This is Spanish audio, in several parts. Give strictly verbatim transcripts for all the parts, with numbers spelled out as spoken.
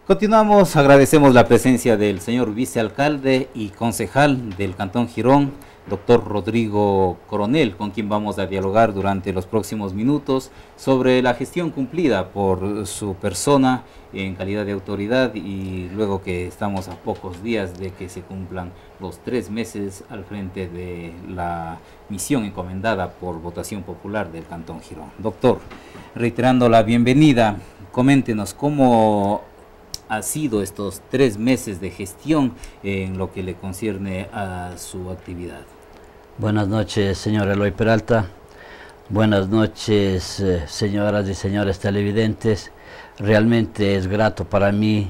Continuamos, agradecemos la presencia del señor vicealcalde y concejal del Cantón Girón, doctor Rodrigo Coronel, con quien vamos a dialogar durante los próximos minutos sobre la gestión cumplida por su persona en calidad de autoridad y luego que estamos a pocos días de que se cumplan los tres meses al frente de la misión encomendada por votación popular del Cantón Girón. Doctor, reiterando la bienvenida, coméntenos cómo ha sido estos tres meses de gestión en lo que le concierne a su actividad. Buenas noches, señor Eloy Peralta. Buenas noches, eh, señoras y señores televidentes. Realmente es grato para mí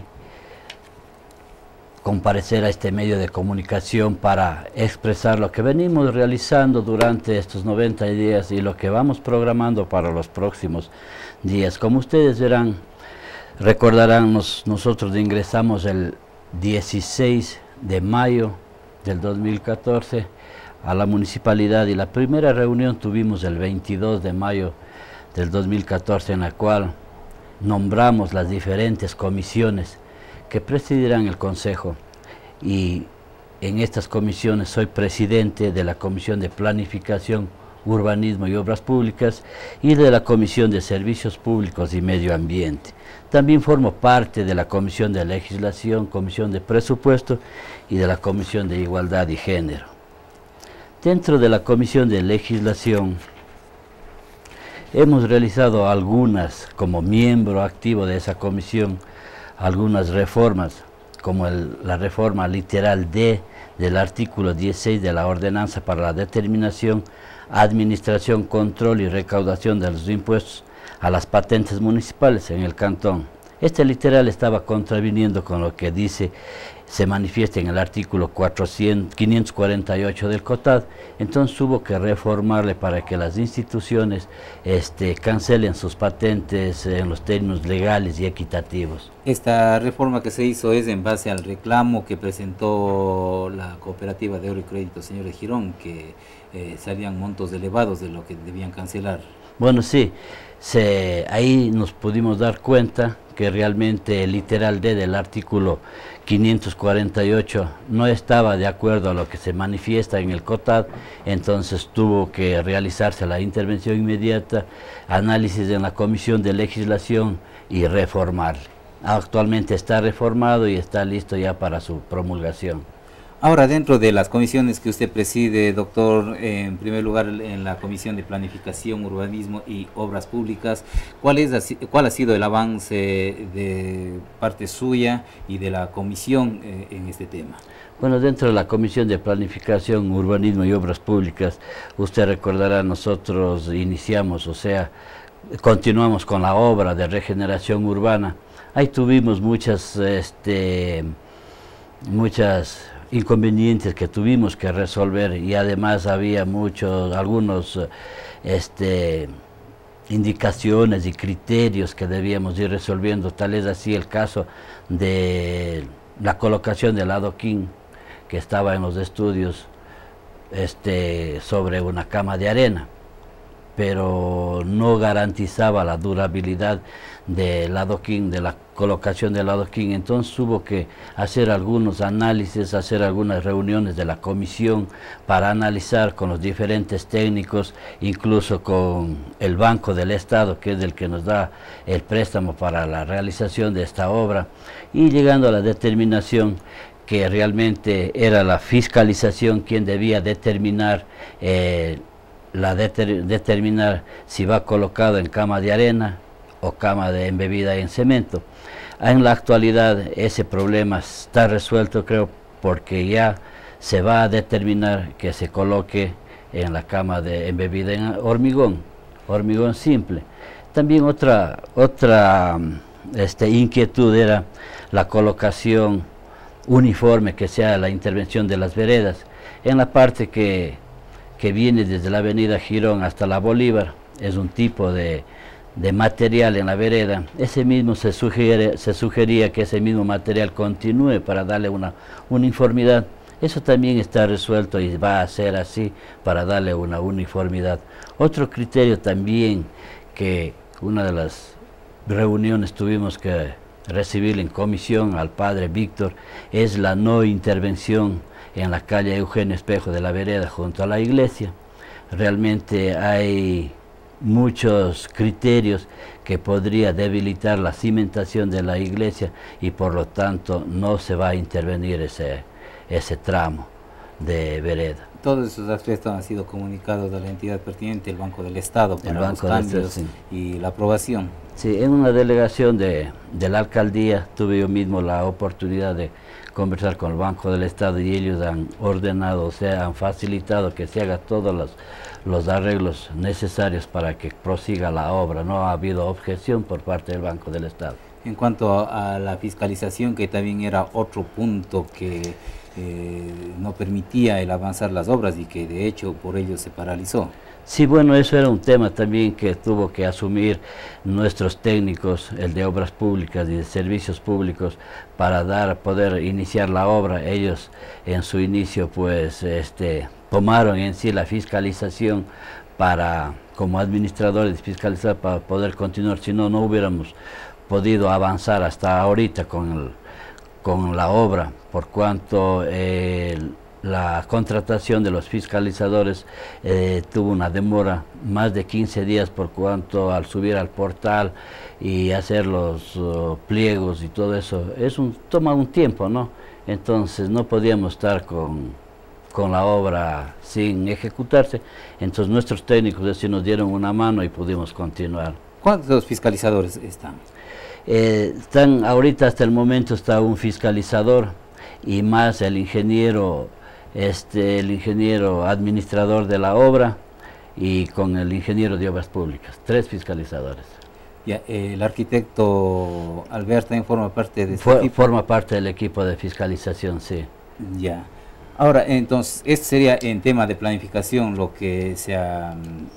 comparecer a este medio de comunicación para expresar lo que venimos realizando durante estos noventa días y lo que vamos programando para los próximos días. Como ustedes verán, recordarán, nos, nosotros ingresamos el dieciséis de mayo del dos mil catorce a la municipalidad y la primera reunión tuvimos el veintidós de mayo del dos mil catorce, en la cual nombramos las diferentes comisiones que presidirán el Consejo, y en estas comisiones soy presidente de la Comisión de Planificación, Urbanismo y Obras Públicas y de la Comisión de Servicios Públicos y Medio Ambiente. También formo parte de la Comisión de Legislación, Comisión de Presupuesto y de la Comisión de Igualdad y Género. Dentro de la Comisión de Legislación hemos realizado algunas, como miembro activo de esa comisión, algunas reformas, como el, la reforma literal D del artículo dieciséis de la Ordenanza para la Determinación, Administración, Control y Recaudación de los Impuestos a las patentes municipales en el cantón. Este literal estaba contraviniendo con lo que dice, se manifiesta en el artículo quinientos cuarenta y ocho del COTAD, entonces hubo que reformarle para que las instituciones este, cancelen sus patentes en los términos legales y equitativos. Esta reforma que se hizo es en base al reclamo que presentó la Cooperativa de Oro y Crédito, señor de Girón, que eh, salían montos elevados de lo que debían cancelar. Bueno, sí, se, ahí nos pudimos dar cuenta que realmente el literal D del artículo quinientos cuarenta y ocho no estaba de acuerdo a lo que se manifiesta en el COTAD, entonces tuvo que realizarse la intervención inmediata, análisis en la Comisión de Legislación y reformar. Actualmente está reformado y está listo ya para su promulgación. Ahora, dentro de las comisiones que usted preside, doctor, en primer lugar en la Comisión de Planificación, Urbanismo y Obras Públicas, ¿cuál, es, cuál ha sido el avance de parte suya y de la comisión eh, en este tema? Bueno, dentro de la Comisión de Planificación, Urbanismo y Obras Públicas, usted recordará, nosotros iniciamos, o sea, continuamos con la obra de regeneración urbana. Ahí tuvimos muchas, este, muchas inconvenientes que tuvimos que resolver, y además había muchos, algunos este, indicaciones y criterios que debíamos ir resolviendo. Tal es así el caso de la colocación del adoquín que estaba en los estudios este, sobre una cama de arena, pero no garantizaba la durabilidad del adoquín, de la colocación del adoquín. Entonces hubo que hacer algunos análisis, hacer algunas reuniones de la comisión para analizar con los diferentes técnicos, incluso con el Banco del Estado, que es el que nos da el préstamo para la realización de esta obra, y llegando a la determinación que realmente era la fiscalización quien debía determinar eh, la deter, determinar si va colocado en cama de arena o cama de embebida en cemento. En la actualidad ese problema está resuelto, creo, porque ya se va a determinar que se coloque en la cama de embebida en hormigón, hormigón simple. También otra, otra este, inquietud era la colocación uniforme que sea la intervención de las veredas. En la parte que que viene desde la avenida Girón hasta la Bolívar, es un tipo de, de material en la vereda. Ese mismo se, sugiere, se sugería que ese mismo material continúe para darle una uniformidad. Eso también está resuelto y va a ser así para darle una uniformidad. Otro criterio también que una de las reuniones tuvimos que recibir en comisión al padre Víctor es la no intervención en la calle Eugenio Espejo de la vereda junto a la iglesia. Realmente hay muchos criterios que podría debilitar la cimentación de la iglesia y por lo tanto no se va a intervenir ese, ese tramo de vereda. Todos esos aspectos han sido comunicados a la entidad pertinente, el Banco del Estado, para los cambios sí. y la aprobación. Sí, en una delegación de, de la alcaldía tuve yo mismo la oportunidad de conversar con el Banco del Estado y ellos han ordenado, o sea, han facilitado que se haga todos los, los arreglos necesarios para que prosiga la obra. No ha habido objeción por parte del Banco del Estado. En cuanto a, a la fiscalización, que también era otro punto que eh, no permitía el avanzar las obras y que de hecho por ello se paralizó. Sí, bueno, eso era un tema también que tuvo que asumir nuestros técnicos, el de obras públicas y de servicios públicos, para dar, poder iniciar la obra. Ellos en su inicio pues este, tomaron en sí la fiscalización para, como administradores de fiscalizar, para poder continuar, si no, no hubiéramos podido avanzar hasta ahorita con, el, con la obra, por cuanto eh, la contratación de los fiscalizadores eh, tuvo una demora más de quince días por cuanto al subir al portal y hacer los uh, pliegos y todo eso, es un, toma un tiempo, ¿no? Entonces no podíamos estar con, con la obra sin ejecutarse, entonces nuestros técnicos así nos dieron una mano y pudimos continuar. ¿Cuántos fiscalizadores están? Eh, están ahorita hasta el momento está un fiscalizador y más el ingeniero Este, el ingeniero administrador de la obra y con el ingeniero de obras públicas, tres fiscalizadores. Ya, eh, el arquitecto Albert también forma parte de este For, equipo. Forma parte del equipo de fiscalización, sí. Ya. Ahora, entonces, este sería en tema de planificación lo que sea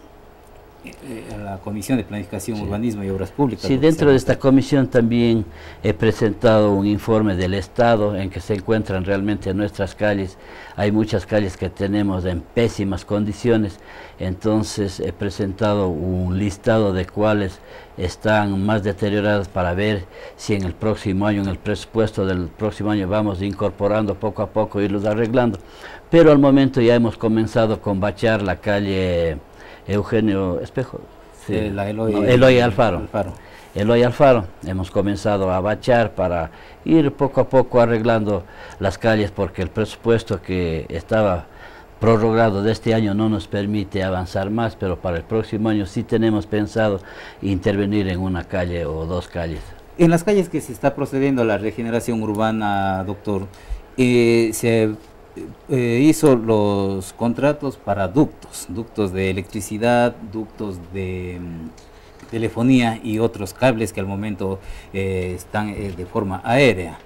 eh, la Comisión de Planificación, sí. Urbanismo y Obras Públicas. Sí, dentro de esta comisión también he presentado un informe del Estado en que se encuentran realmente nuestras calles. Hay muchas calles que tenemos en pésimas condiciones, entonces he presentado un listado de cuáles están más deterioradas para ver si en el próximo año, en el presupuesto del próximo año, vamos incorporando poco a poco y irlos arreglando. Pero al momento ya hemos comenzado con bachar la calle Eugenio Espejo, sí. eh, la Eloy, no, Eloy Alfaro. Alfaro. Eloy Alfaro, hemos comenzado a bachar para ir poco a poco arreglando las calles porque el presupuesto que estaba prorrogado de este año no nos permite avanzar más, pero para el próximo año sí tenemos pensado intervenir en una calle o dos calles. En las calles que se está procediendo a la regeneración urbana, doctor, eh, se eh, hizo los contratos para ductos, ductos de electricidad, ductos de mm, telefonía y otros cables que al momento eh, están eh, de forma aérea.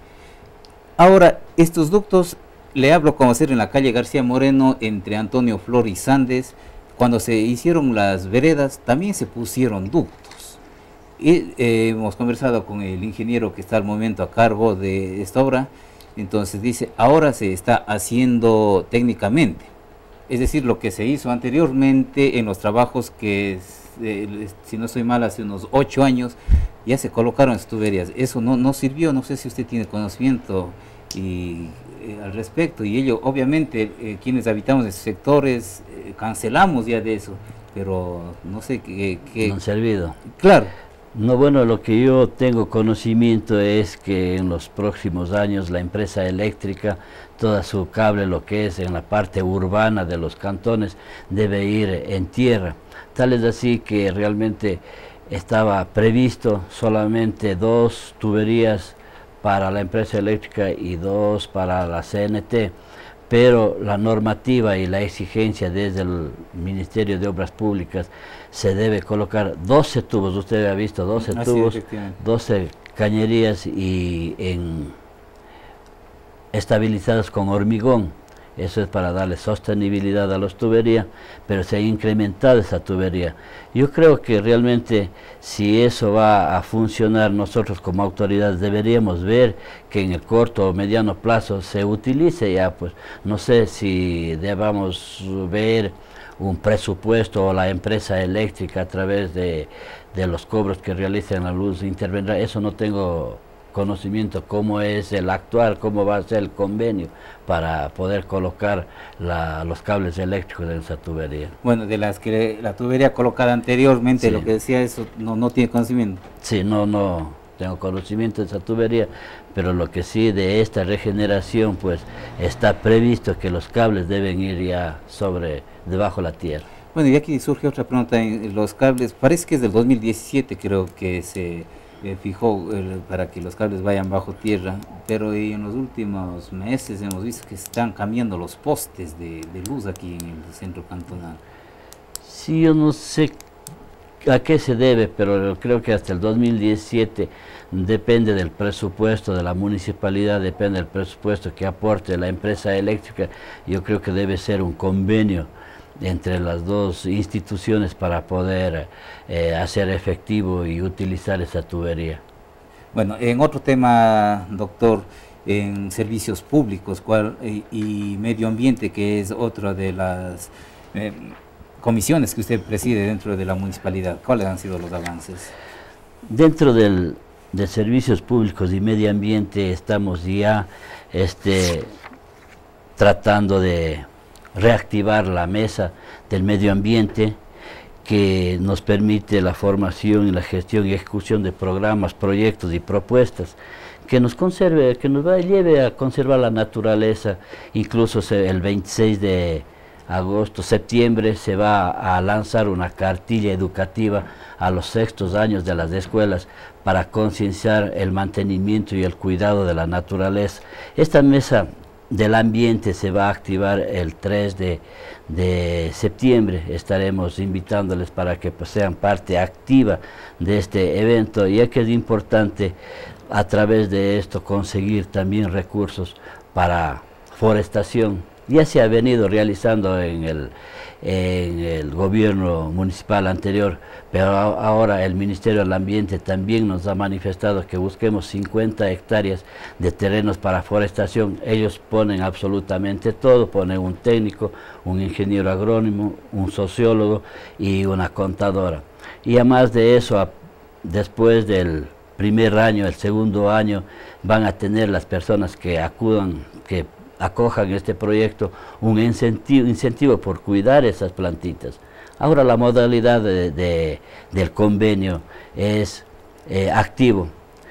Ahora, estos ductos, le hablo como hacer en la calle García Moreno, entre Antonio Flor y Sandes, cuando se hicieron las veredas, también se pusieron ductos. Y, eh, hemos conversado con el ingeniero que está al momento a cargo de esta obra, entonces dice, ahora se está haciendo técnicamente. Es decir, lo que se hizo anteriormente en los trabajos que, eh, si no estoy mal, hace unos ocho años, ya se colocaron las tuberías. Eso no, no sirvió, no sé si usted tiene conocimiento y, eh, al respecto. Y ello, obviamente, eh, quienes habitamos en esos sectores, eh, cancelamos ya de eso, pero no sé qué... qué no han servido. Claro. No, bueno, lo que yo tengo conocimiento es que en los próximos años la empresa eléctrica, toda su cable, lo que es en la parte urbana de los cantones, debe ir en tierra. Tal es así que realmente estaba previsto solamente dos tuberías para la empresa eléctrica y dos para la C N T, pero la normativa y la exigencia desde el Ministerio de Obras Públicas se debe colocar doce tubos, usted ha visto doce Así tubos, es, doce cañerías y en, estabilizadas con hormigón. Eso es para darle sostenibilidad a las tuberías, pero se ha incrementado esa tubería. Yo creo que realmente si eso va a funcionar, nosotros como autoridades deberíamos ver que en el corto o mediano plazo se utilice ya, pues no sé si debamos ver un presupuesto o la empresa eléctrica a través de, de los cobros que realicen la luz intervendrá, eso no tengo conocimiento cómo es el actual, cómo va a ser el convenio para poder colocar la, los cables eléctricos en esa tubería. Bueno, de las que la tubería colocada anteriormente, sí. Lo que decía eso, no, no tiene conocimiento. Sí, no, no tengo conocimiento de esa tubería, pero lo que sí de esta regeneración, pues está previsto que los cables deben ir ya sobre, debajo de la tierra. Bueno, y aquí surge otra pregunta, en los cables, parece que es del dos mil diecisiete creo que se eh, fijó eh, para que los cables vayan bajo tierra, pero en los últimos meses hemos visto que están cambiando los postes de, de luz aquí en el centro cantonal. Sí, yo no sé a qué se debe, pero creo que hasta el dos mil diecisiete depende del presupuesto de la municipalidad, depende del presupuesto que aporte la empresa eléctrica. Yo creo que debe ser un convenio entre las dos instituciones para poder eh, hacer efectivo y utilizar esa tubería. Bueno, en otro tema, doctor, en servicios públicos cuál, y, y medio ambiente, que es otra de las eh, comisiones que usted preside dentro de la municipalidad, ¿cuáles han sido los avances? Dentro del, de servicios públicos y medio ambiente estamos ya este, tratando de reactivar la mesa del medio ambiente que nos permite la formación y la gestión y ejecución de programas, proyectos y propuestas que nos conserve, que nos va, lleve a conservar la naturaleza. Incluso se, el veintiséis de agosto, septiembre se va a lanzar una cartilla educativa a los sextos años de las escuelas para concienciar el mantenimiento y el cuidado de la naturaleza. Esta mesa del ambiente se va a activar el tres de septiembre. Estaremos invitándoles para que pues, sean parte activa de este evento, ya que es importante a través de esto conseguir también recursos para forestación. Ya se ha venido realizando en el, en el gobierno municipal anterior, pero ahora el Ministerio del Ambiente también nos ha manifestado que busquemos cincuenta hectáreas de terrenos para forestación. Ellos ponen absolutamente todo, ponen un técnico, un ingeniero agrónomo, un sociólogo y una contadora. Y además de eso, a, después del primer año, el segundo año, van a tener las personas que acudan, que acojan este proyecto, un incentivo, incentivo por cuidar esas plantitas. Ahora la modalidad de, de, del convenio es eh, activo,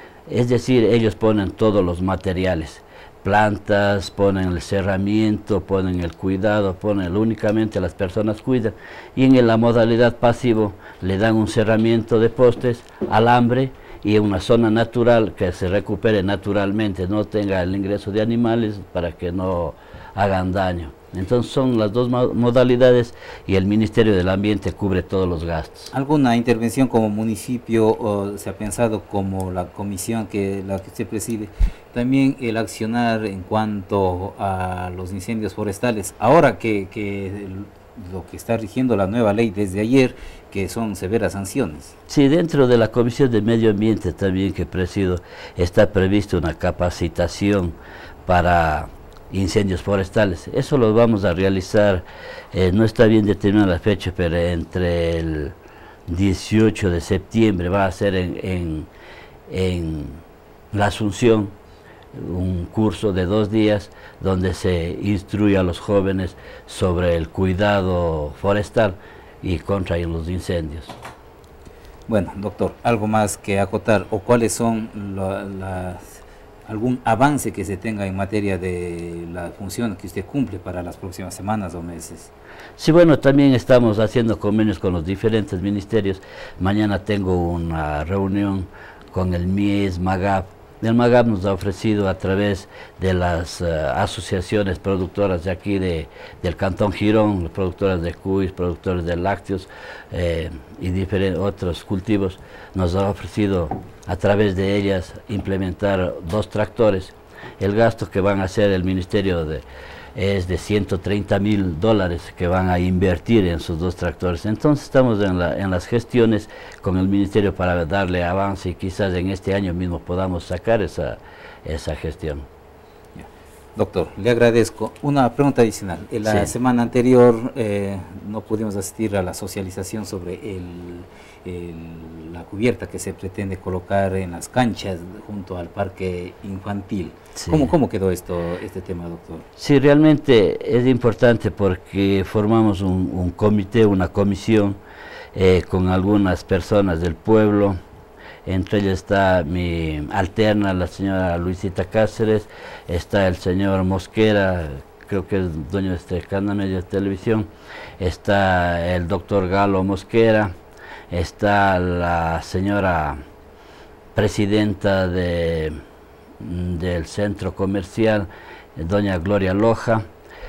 es decir, ellos ponen todos los materiales, plantas, ponen el cerramiento, ponen el cuidado, ponen únicamente las personas cuidan, y en la modalidad pasivo le dan un cerramiento de postes, alambre, y en una zona natural que se recupere naturalmente, no tenga el ingreso de animales para que no hagan daño. Entonces son las dos modalidades y el Ministerio del Ambiente cubre todos los gastos. ¿Alguna intervención como municipio o se ha pensado como la comisión que la que usted preside? También el accionar en cuanto a los incendios forestales, ahora que, que el, lo que está rigiendo la nueva ley desde ayer, que son severas sanciones. Sí, dentro de la Comisión de Medio Ambiente también que presido, está prevista una capacitación para incendios forestales. Eso lo vamos a realizar, eh, no está bien determinada la fecha, pero entre el dieciocho de septiembre va a ser en, en, en la Asunción, un curso de dos días donde se instruye a los jóvenes sobre el cuidado forestal y contra los incendios. Bueno, doctor, ¿algo más que acotar o cuáles son lo, las, algún avance que se tenga en materia de la función que usted cumple para las próximas semanas o meses? Sí, bueno, también estamos haciendo convenios con los diferentes ministerios. Mañana tengo una reunión con el M I E S, MAGAP. El MAGAP nos ha ofrecido a través de las uh, asociaciones productoras de aquí de, del Cantón Girón, productoras de cuis, productores de lácteos eh, y diferentes otros cultivos, nos ha ofrecido a través de ellas implementar dos tractores. El gasto que van a hacer el Ministerio de, es de ciento treinta mil dólares que van a invertir en sus dos tractores. Entonces estamos en, la, en las gestiones con el Ministerio para darle avance y quizás en este año mismo podamos sacar esa, esa gestión. Doctor, le agradezco. Una pregunta adicional. En la Sí. semana anterior eh, no pudimos asistir a la socialización sobre el, el- la cubierta que se pretende colocar en las canchas junto al parque infantil. Sí. ¿Cómo, cómo quedó esto, este tema, doctor? Sí, realmente es importante porque formamos un, un comité, una comisión eh, con algunas personas del pueblo. Entre ellas está mi alterna, la señora Luisita Cáceres, está el señor Mosquera, creo que es dueño de este canal medio de televisión, está el doctor Galo Mosquera, está la señora presidenta de, del centro comercial, doña Gloria Loja,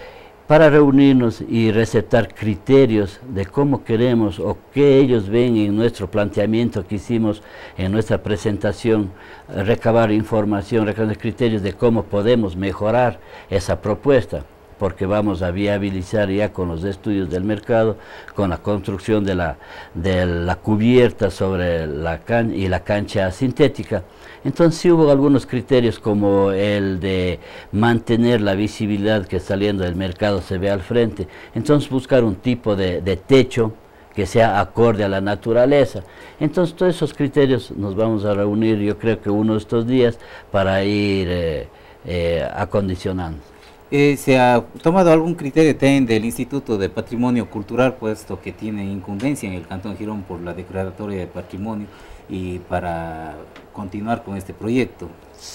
para reunirnos y recetar criterios de cómo queremos o qué ellos ven en nuestro planteamiento que hicimos en nuestra presentación, recabar información, recabar criterios de cómo podemos mejorar esa propuesta, porque vamos a viabilizar ya con los estudios del mercado, con la construcción de la, de la cubierta sobre la cancha y la cancha sintética. Entonces sí hubo algunos criterios como el de mantener la visibilidad que saliendo del mercado se ve al frente. Entonces buscar un tipo de, de techo que sea acorde a la naturaleza. Entonces todos esos criterios nos vamos a reunir, yo creo que uno de estos días, para ir eh, eh, acondicionando. Eh, ¿Se ha tomado algún criterio también del Instituto de Patrimonio Cultural, puesto que tiene incumbencia en el Cantón Girón por la declaratoria de patrimonio, y para continuar con este proyecto?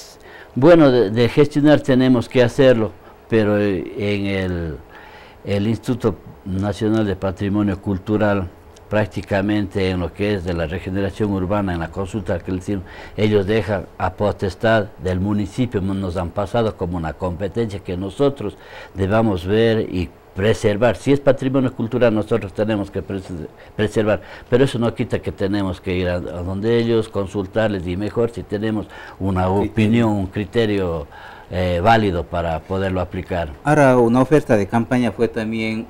Bueno, de, de gestionar tenemos que hacerlo, pero en el, el Instituto Nacional de Patrimonio Cultural, prácticamente en lo que es de la regeneración urbana, en la consulta que le hicieron, ellos dejan a potestad del municipio, nos han pasado como una competencia que nosotros debamos ver y preservar. Si es patrimonio cultural, nosotros tenemos que preservar, pero eso no quita que tenemos que ir a, a donde ellos, consultarles, y mejor si tenemos una un opinión, un criterio eh, válido para poderlo aplicar. Ahora, una oferta de campaña fue también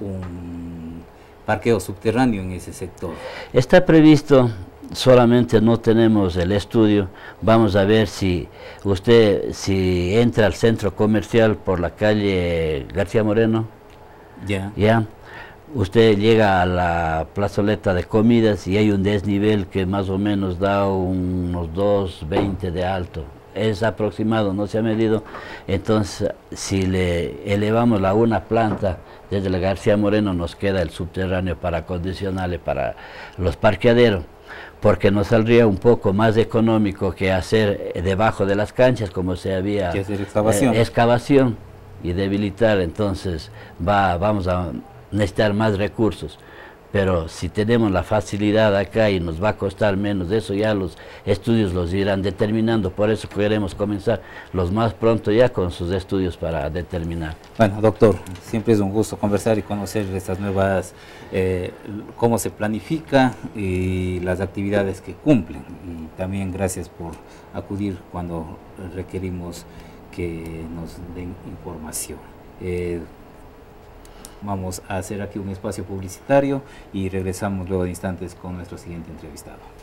un parqueo subterráneo en ese sector. Está previsto, solamente no tenemos el estudio. Vamos a ver si usted, si entra al centro comercial por la calle García Moreno, Ya. ya, usted llega a la plazoleta de comidas y hay un desnivel que más o menos da unos dos veinte de alto. Es aproximado, no se ha medido. Entonces, si le elevamos la una planta desde la García Moreno, nos queda el subterráneo para acondicionarle para los parqueaderos, porque nos saldría un poco más económico que hacer debajo de las canchas, como se había Que hacer excavación. eh, excavación y debilitar. Entonces va, vamos a necesitar más recursos, pero si tenemos la facilidad acá y nos va a costar menos, de eso ya los estudios los irán determinando. Por eso queremos comenzar los más pronto ya con sus estudios para determinar. Bueno, doctor, siempre es un gusto conversar y conocer estas nuevas, eh, cómo se planifica y las actividades que cumplen. Y también gracias por acudir cuando requerimos que nos den información. Eh, vamos a hacer aquí un espacio publicitario y regresamos luego de instantes con nuestro siguiente entrevistado.